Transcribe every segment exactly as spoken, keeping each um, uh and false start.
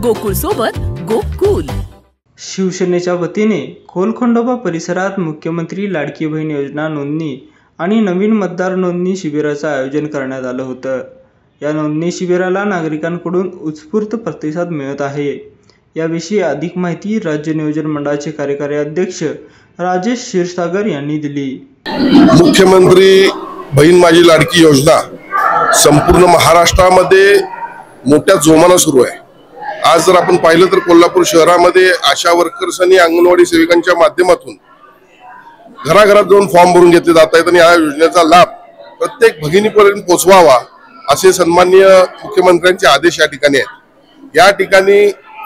गोकुळ सोबत गोकुल। शिवसेनेच्या वतीने खोलखंडोबा परिसरात मुख्यमंत्री लाडकी बहीण योजना नोंदणी आणि नवीन मतदार नोंदणी शिबिराचं आयोजन करण्यात आलं होतं। या नोंदणी शिबिराला नागरिकांकडून उत्स्फूर्त प्रतिसाद मिळत आहे। याविषयी अधिक माहिती राज्य नियोजन मंडळाचे कार्यकारी अध्यक्ष राजेश क्षीरसागर यांनी दिली। मुख्यमंत्री बहीण माझी लाडकी योजना संपूर्ण महाराष्ट्रामध्ये मोठ्या जोमानं सुरू आहे। आज जर आपण पाहिलं तर कोल्हापूर शहरामध्ये आशा वर्कर्स आणि अंगणवाडी सेविकांच्या माध्यमातून घराघरात जाऊन फॉर्म भरून घेतले जात आहेत आणि या योजनेचा लाभ प्रत्येक भगिनीपर्यंत पोहोचवावा असे सन्माननीय मुख्यमंत्र्यांचे आदेश या ठिकाणी आहेत। या ठिकाणी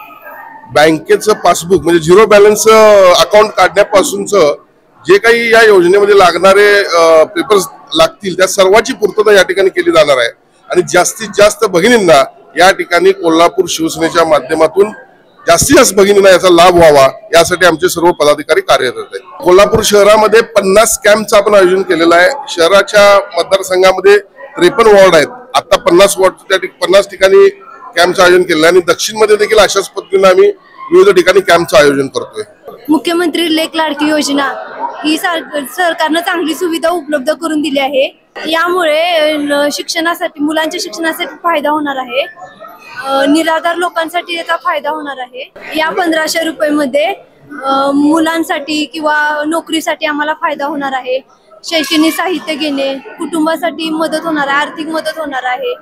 बँकेचं पासबुक म्हणजे झिरो बॅलन्स अकाउंट काढण्यापासूनचं जे काही या योजनेमध्ये लागणारे पेपर्स लागतील त्या सर्वांची पूर्तता या ठिकाणी केली जाणार आहे आणि जास्तीत जास्त भगिनींना या ठिकाणी कोल्हापूर शिवसेनेच्या माध्यमातून जास्तीत जास्त भगिनींना याचा लाभ व्हावा यासाठी आमचे सर्व पदाधिकारी कार्यरत आहेत। कोल्हापूर शहरामध्ये पन्नास कॅम्पचं आपण आयोजन केलेलं आहे। शहराच्या मतदारसंघामध्ये त्रेपन्न वॉर्ड आहेत। आता पन्नास वॉर्ड पन्नास ठिकाणी कॅम्पचं आयोजन केलं आहे आणि दक्षिण मध्ये देखील अशाच पद्धतीने आम्ही विविध ठिकाणी कॅम्पचं आयोजन करतोय। मुख्यमंत्री लेक लाडकी योजना ही सरकारनं चांगली सुविधा उपलब्ध करून दिली आहे। यामुळे शिक्षणासाठी मुलांच्या शिक्षणासाठी फायदा होणार आहे। निराधार लोकांसाठी याचा फायदा होणार आहे। या पंधराशे रुपये मध्ये मुलांसाठी किंवा नोकरीसाठी आम्हाला फायदा होणार आहे। शैक्षणिक साहित्य घेणे, कुटुंबासाठी मदत होणार आहे, आर्थिक मदत होणार आहे,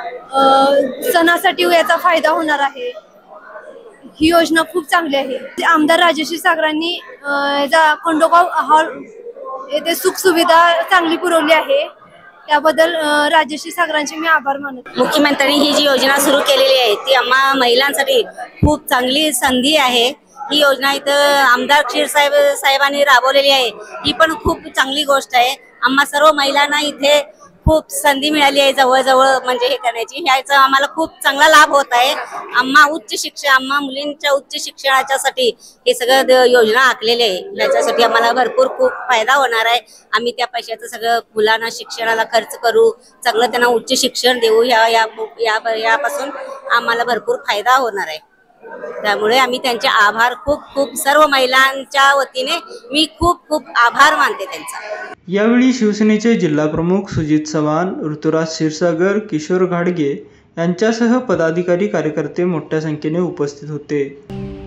सणासाठी याचा फायदा होणार आहे। ही योजना खूप चांगली आहे। आमदार राजेश क्षीरसागरांनी खंडोबा हॉल येथे सुख सुविधा चांगली पुरवली आहे। त्याबद्दल राजेश क्षीरसागरांचे मी आभार मानते। मुख्यमंत्र्यांनी ही जी योजना सुरू केलेली आहे ती आम्हा महिलांसाठी खूप चांगली संधी आहे। ही योजना इथं आमदार क्षीरसाहेब साहेबांनी राबवलेली आहे। ही पण खूप चांगली गोष्ट आहे। आम्हा सर्व महिलांना इथे खूप संधी मिळाली आहे जवळजवळ म्हणजे हे करण्याची। ह्याचा आम्हाला खूप चांगला लाभ होत आहे। आम्हा उच्च शिक्षण आम्हा मुलींच्या उच्च शिक्षणाच्यासाठी हे सगळं योजना आखलेली आहे। याच्यासाठी आम्हाला भरपूर खूप फायदा होणार आहे। आम्ही त्या पैशाचं सगळं मुलांना शिक्षणाला खर्च करू, चांगलं त्यांना उच्च शिक्षण देऊ। या यापासून आम्हाला भरपूर फायदा होणार आहे। त्यामुळे आम्ही त्यांचे आभार खूप खूप सर्व महिलांच्या वतीने मी खूप खूप आभार मानते त्यांचा। यावेळी शिवसेनेचे जिल्हा प्रमुख सुजित चव्हाण, ऋतुराज क्षीरसागर, किशोर घाडगे यांच्यासह पदाधिकारी कार्यकर्ते मोठ्या संख्येने उपस्थित होते।